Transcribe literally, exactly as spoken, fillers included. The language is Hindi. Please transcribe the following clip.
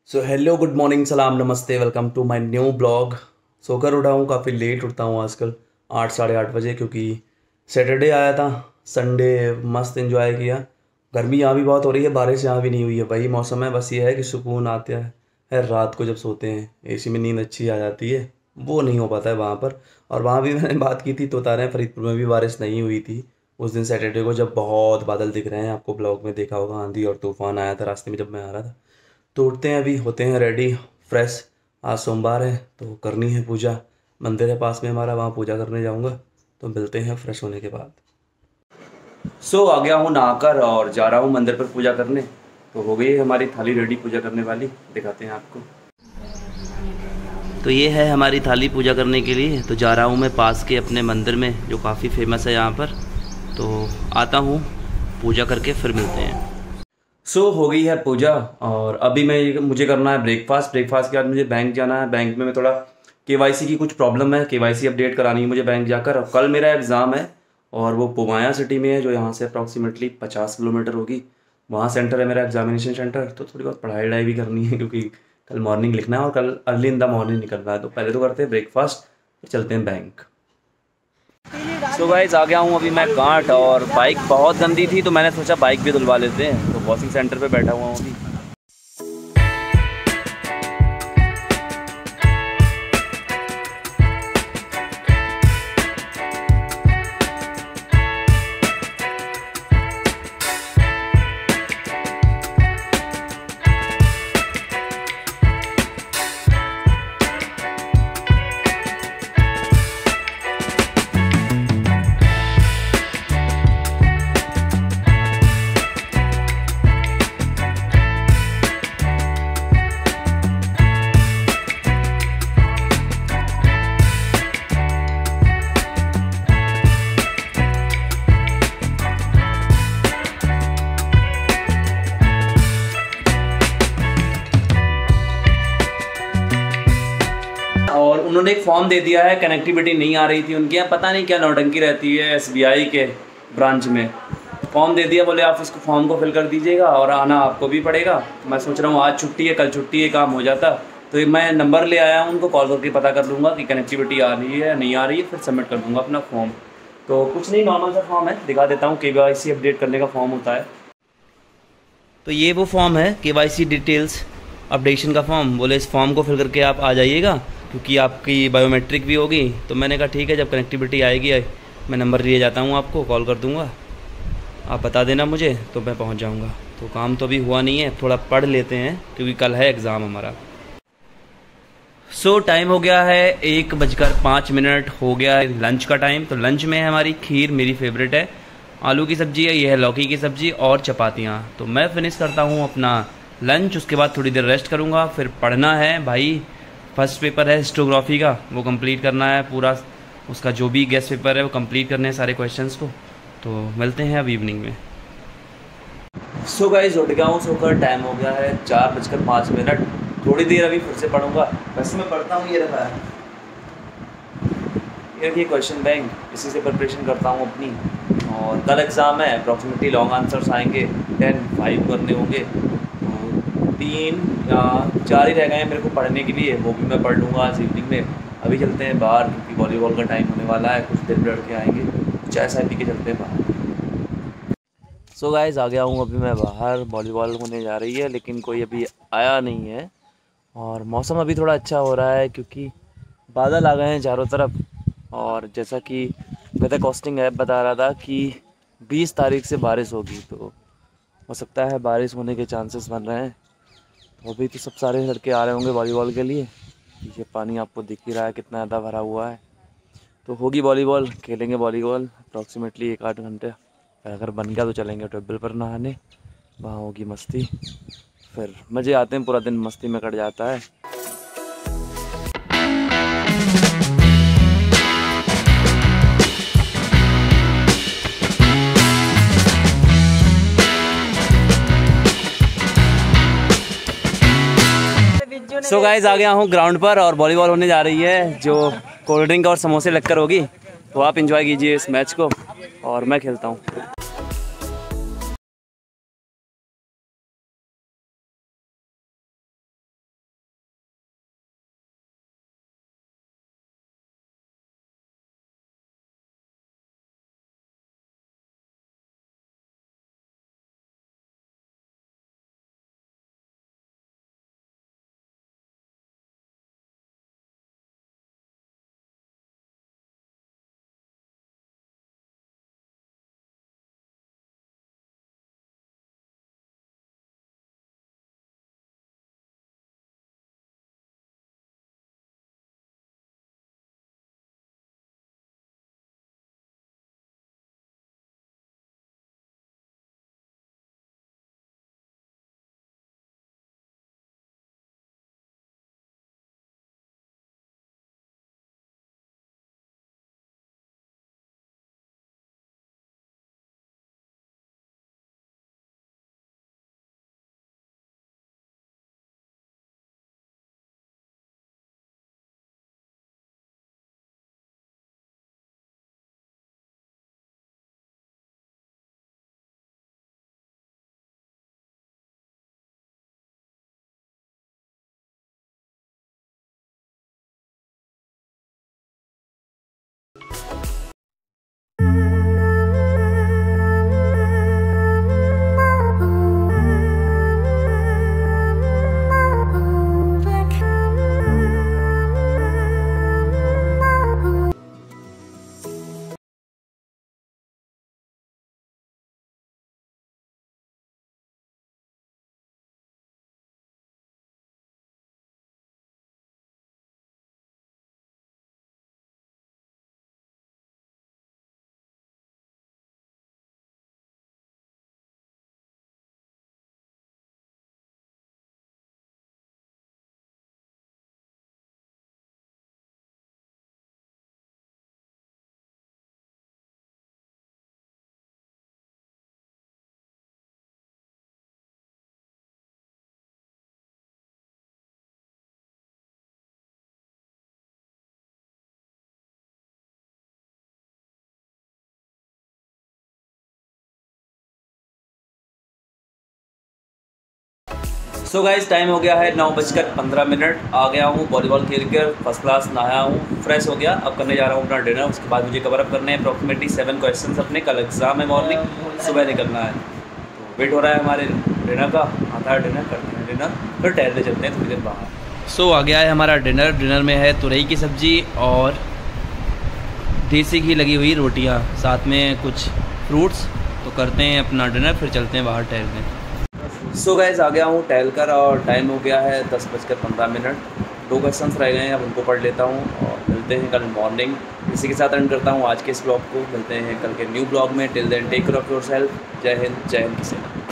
सो हेलो गुड मॉर्निंग सलाम नमस्ते welcome to my new blog. सोकर उठा हूँ, काफ़ी लेट उठता हूँ आजकल, आठ साढ़े आठ बजे, क्योंकि सैटरडे आया था। संडे मस्त एंजॉय किया। गर्मी यहाँ भी बहुत हो रही है, बारिश यहाँ भी नहीं हुई है। वही मौसम है, बस ये है कि सुकून आता है रात को जब सोते हैं, एसी में नींद अच्छी आ जाती है। वो नहीं हो पाता है वहाँ पर। और वहाँ भी मैंने बात की थी तो बता रहे हैं फरीदपुर में भी बारिश नहीं हुई थी उस दिन सैटरडे को, जब बहुत बादल दिख रहे हैं। आपको ब्लॉग में देखा होगा, आंधी और तूफान आया था रास्ते में जब मैं आ रहा था। तो उठते हैं, अभी होते हैं रेडी फ्रेश। आज सोमवार है तो करनी है पूजा। मंदिर है पास में हमारा, वहाँ पूजा करने जाऊँगा। तो मिलते हैं फ्रेश होने के बाद। सो so, आ गया हूँ नहाकर और जा रहा हूँ मंदिर पर पूजा करने। तो हो गई है हमारी थाली रेडी पूजा करने वाली, दिखाते हैं आपको। तो ये है हमारी थाली पूजा करने के लिए। तो जा रहा हूँ मैं पास के अपने मंदिर में, जो काफ़ी फेमस है यहाँ पर। तो आता हूँ, पूजा करके फिर मिलते हैं। सो so, हो गई है पूजा और अभी मैं मुझे करना है ब्रेकफास्ट। ब्रेकफास्ट के बाद मुझे बैंक जाना है। बैंक में मैं थोड़ा केवाईसी की कुछ प्रॉब्लम है, केवाईसी अपडेट करानी है मुझे बैंक जाकर। और कल मेरा एग्ज़ाम है और वो पुमाया सिटी में है, जो यहाँ से अप्रॉक्सीमेटली पचास किलोमीटर होगी। वहाँ सेंटर है मेरा, एग्जामिनेशन सेंटर। तो थोड़ी बहुत पढ़ाई वढ़ाई भी करनी है, क्योंकि कल मॉर्निंग लिखना है और कल अर्ली इन द मॉर्निंग निकलना है। तो पहले तो करते हैं ब्रेकफास्ट, फिर चलते हैं बैंक। सो गाइस, आ गया हूँ अभी मैं घाट, और बाइक बहुत गंदी थी तो मैंने सोचा बाइक भी धुलवा लेते हैं। तो वॉशिंग सेंटर पे बैठा हुआ हूँ अभी। और उन्होंने एक फॉर्म दे दिया है, कनेक्टिविटी नहीं आ रही थी उनके यहाँ, पता नहीं क्या नौटंकी रहती है एसबीआई के ब्रांच में। फॉर्म दे दिया, बोले आप इसको फॉर्म को फिल कर दीजिएगा और आना आपको भी पड़ेगा। मैं सोच रहा हूँ आज छुट्टी है, कल छुट्टी है, काम हो जाता। तो मैं नंबर ले आया हूँ, उनको कॉल करके पता कर लूँगा कि कनेक्टिविटी आ रही है नहीं आ रही है, फिर सबमिट कर दूँगा अपना फॉर्म। तो कुछ नहीं, नॉर्मल सा फॉर्म है, दिखा देता हूँ। के वाई सी अपडेट करने का फॉर्म होता है। तो ये वो फॉर्म है, के वाई सी डिटेल्स अपडेशन का फॉर्म। बोले इस फॉर्म को फिल करके आप आ जाइएगा, क्योंकि आपकी बायोमेट्रिक भी होगी। तो मैंने कहा ठीक है, जब कनेक्टिविटी आएगी मैं नंबर लिए जाता हूँ, आपको कॉल कर दूँगा, आप बता देना मुझे, तो मैं पहुँच जाऊँगा। तो काम तो अभी हुआ नहीं है, थोड़ा पढ़ लेते हैं क्योंकि कल है एग्ज़ाम हमारा। सो so, टाइम हो गया है एक बजकर पाँच मिनट हो गया है लंच का टाइम। तो लंच में है हमारी खीर, मेरी फेवरेट है। आलू की सब्ज़ी है, ये है लौकी की सब्ज़ी और चपातियाँ। तो मैं फिनिश करता हूँ अपना लंच, उसके बाद थोड़ी देर रेस्ट करूँगा। फिर पढ़ना है भाई, फर्स्ट पेपर है हिस्टोग्राफी का, वो कंप्लीट करना है पूरा। उसका जो भी गेस्ट पेपर है वो कंप्लीट करने हैं सारे क्वेश्चंस को। तो मिलते हैं अब इवनिंग में। सो गाइस, उठ गया हूँ सोकर, टाइम हो गया है चार बजकर पाँच मिनट। थोड़ी देर अभी फिर से पढ़ूंगा। वैसे मैं पढ़ता हूँ, ये रखा है, ये रखिए क्वेश्चन बैंक, इसी से प्रिपरेशन करता हूँ अपनी। और कल एग्ज़ाम है, अप्रॉक्सीमेटली लॉन्ग आंसर्स आएंगे, टेन फाइव करने होंगे। तीन या चार ही रह गए हैं मेरे को पढ़ने के लिए, वो भी मैं पढ़ लूँगा आज इवनिंग में। अभी चलते हैं बाहर, क्योंकि वॉलीबॉल का टाइम होने वाला है। कुछ देर में लड़के आएंगे, चाय चाय पी के चलते हैं बाहर। सो so गाइस, आ गया हूँ अभी मैं बाहर, वॉलीबॉल होने जा रही है, लेकिन कोई अभी आया नहीं है। और मौसम अभी थोड़ा अच्छा हो रहा है, क्योंकि बादल आ गए हैं चारों तरफ। और जैसा कि वेदर कॉस्टिंग ऐप बता रहा था कि बीस तारीख से बारिश होगी, तो हो सकता है बारिश होने के चांसेस बन रहे हैं। तो अभी तो सब सारे लड़के आ रहे होंगे वॉलीबॉल के लिए। ये पानी आपको दिख ही रहा है कितना ज़्यादा भरा हुआ है। तो होगी वॉलीबॉल, खेलेंगे वॉलीबॉल अप्रॉक्सीमेटली एक आध घंटे। अगर बन गया तो चलेंगे ट्यूबवेल पर नहाने, वहाँ होगी मस्ती। फिर मज़े आते हैं, पूरा दिन मस्ती में कट जाता है। सो गाइस, आ गया हूँ ग्राउंड पर और वॉलीबॉल होने जा रही है, जो कोल्ड ड्रिंक और समोसे लगकर होगी। तो आप एंजॉय कीजिए इस मैच को और मैं खेलता हूँ। सो गाइस टाइम हो गया है नौ बजकर पंद्रह मिनट। आ गया हूँ वॉलीबॉल खेल कर, फर्स्ट क्लास नहाया हूँ, फ्रेश हो गया। अब करने जा रहा हूँ अपना डिनर। उसके बाद मुझे कवर अप करने हैं अप्रॉक्सीमेटली सेवन क्वेश्चंस अपने। कल एग्ज़ाम है, मॉर्निंग सुबह निकलना है। तो वेट हो रहा है हमारे डिनर का। आता है डिनर, करते हैं डिनर, फिर टहलने चलते हैं थोड़ी देर बाहर। सो आ गया है हमारा डिनर। डिनर में है तुरई की सब्ज़ी और देसी घी लगी हुई रोटियाँ, साथ में कुछ फ्रूट्स। तो करते हैं अपना डिनर, फिर चलते हैं बाहर टहलने। सो so गाइस आ गया हूँ टहल कर और टाइम हो गया है दस बजकर पंद्रह मिनट। दो क्वेश्चंस रह गए हैं, अब उनको पढ़ लेता हूँ और मिलते हैं कल मॉर्निंग। इसी के साथ एंड करता हूँ आज के इस ब्लॉग को। मिलते हैं कल के न्यू ब्लॉग में। Till then take care of yourself. जय हिंद, जय हिंद किसी।